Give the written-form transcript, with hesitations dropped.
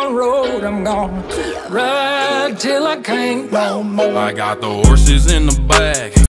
down road I'm gonna ride till I can't no more. I got the horses in the back,